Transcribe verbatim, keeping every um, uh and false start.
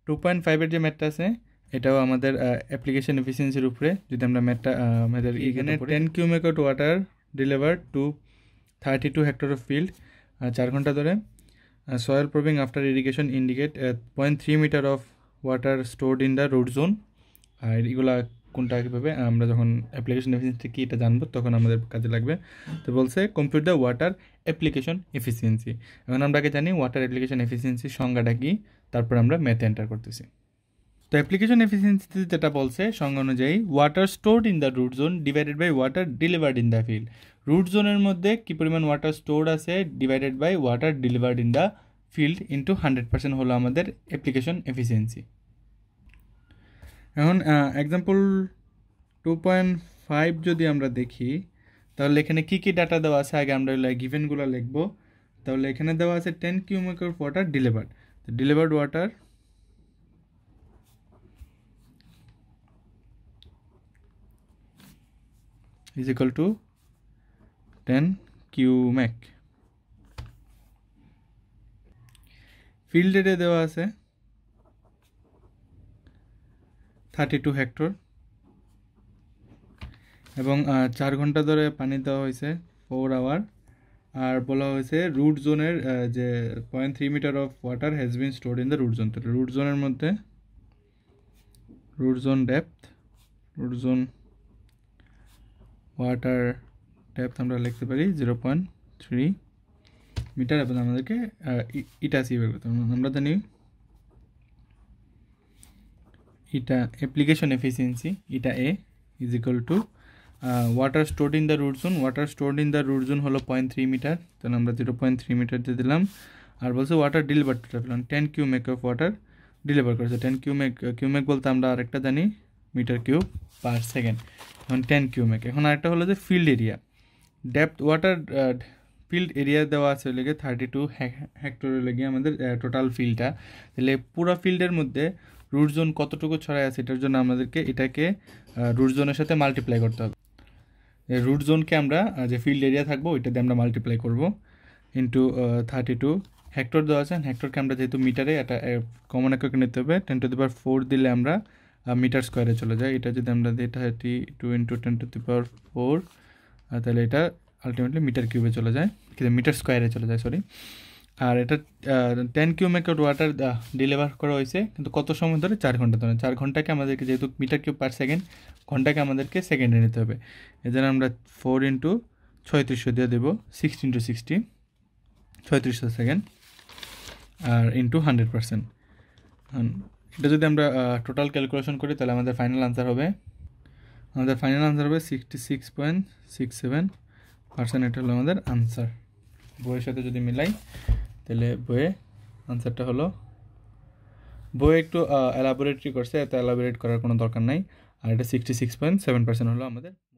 Two point ফাইভের যে ম্যাথটা আছে এটাও আমাদের অ্যাপ্লিকেশন এফিসিয়েন্সির উপরে। যদি আমরা ম্যাথটা আমাদের এখানে ten cumec water deliver to thirty two hectare of field চার ঘন্টা ধরে। Soil probing after irrigation indicate point three metre of water stored in the root zone. আর এগুলা কোনটা কীভাবে আমরা যখন অ্যাপ্লিকেশন এফিসিয়েন্সি কী এটা জানবো তখন আমাদের কাজে লাগবে। তো বলছে compute the water application efficiency. এখন আমরা আগে জানি ওয়াটার অ্যাপ্লিকেশন এফিসিয়েন্সি সংজ্ঞাটা কী, তারপর আমরা ম্যাথে এন্টার করতেছি। তো অ্যাপ্লিকেশন এফিসিয়েন্সিতে যেটা বলছে সংজ্ঞা অনুযায়ী water stored in the root zone divided by water delivered in the field. Root জোনের মধ্যে কী পরিমাণ ওয়াটার স্টোর্ড আছে divided by water delivered in the field into hundred percent হলো আমাদের অ্যাপ্লিকেশন এফিসিয়েন্সি। এখন এক্সাম্পল টু পয়েন্ট ফাইভ যদি আমরা দেখি তাহলে এখানে কী কী ডাটা দেওয়া আছে আগে আমরা গিভেনগুলো লিখবো। তাহলে এখানে দেওয়া আছে ten cumec of water delivered. তো delivered water is equal to ten cubic। Field area দেওয়া আছে থার্টি টু হেক্টর এবং চার ঘন্টা ধরে পানি দেওয়া হয়েছে ফোর আওয়ার। আর বলা হয়েছে রুট জোনের যে point three metre of water has been stored in the root zone. তাহলে রুট জোনের মধ্যে root zone depth root zone water depth আমরা লিখতে পারি জিরো পয়েন্ট থ্রি মিটার এবং আমাদেরকে ইটা সি বের করতে হবে। আমরা জানি eta application efficiency eta a is equal to water stored in the root zone. Water stored in the root zone হলো পয়েন্ট থ্রি মিটার, তাহলে আমরা জিরো পয়েন্ট থ্রি মিটার দিয়ে দিলাম। আর বলছে ওয়াটার ডেলিভার পেলাম ten cumec of water deliver করেছে। Ten cumec cumec বলতে আমরা আরেকটা জানি মিটার কিউব পার সেকেন্ড। এখন টেন কিউমেক। এখন আরেকটা হলো যে field area depth water field area দেওয়া আছে লেগে থার্টি টু হেক্টরের লেগে আমাদের টোটাল ফিল্ডটা। তাহলে পুরো ফিল্ডের মধ্যে রুট জোন কতটুকু ছড়ায় আছে এটার জন্য আমাদেরকে এটাকে রুট জোনের সাথে মাল্টিপ্লাই করতে হবে। রুট জোনকে আমরা যে ফিল্ড এরিয়া থাকবো ওইটা দিয়ে আমরা মাল্টিপ্লাই করবো ইন্টু থার্টি টু হেক্টর দেওয়া আছে। হেক্টরকে আমরা যেহেতু মিটারে এটা কমন এককে নিতে হবে, ten to the power four দিলে আমরা মিটার স্কোয়ারে চলে যায়। এটা যদি আমরা দিই thirty two into ten to the power four তাহলে এটা আলটিমেটলি মিটার কিউবে চলে যায়, কিন্তু মিটার স্কোয়ারে চলে যায় সরি। আর এটা টেন কিউমেক ওয়াটার ডেলিভার করা হয়েছে কিন্তু কত সময় ধরে? চার ঘন্টা ধরে। চার ঘন্টাকে আমাদেরকে যেহেতু মিটার কিউব পার সেকেন্ড, ঘন্টাকে আমাদেরকে সেকেন্ডে নিতে হবে। এজন্য আমরা ফোর ইন্টু ছয়ত্রিশশো দিয়ে দেবো সিক্সটি ইন্টু সিক্সটি ছয়ত্রিশশো সেকেন্ড আর ইন্টু হান্ড্রেড পার্সেন্ট। এটা যদি আমরা টোটাল ক্যালকুলেশন করি তাহলে আমাদের ফাইনাল আনসার হবে আমাদের ফাইনাল আনসার হবে sixty six point six seven percent. এটা হলো আমাদের আনসার। বইয়ের সাথে যদি মিলাই তাহলে বইয়ে আনসারটা হলো, বইয়ে একটু এলাবোরেটরি করছে, এত এলাবোরেট করার কোনো দরকার নাই। আর এটা sixty six point seven percent হলো আমাদের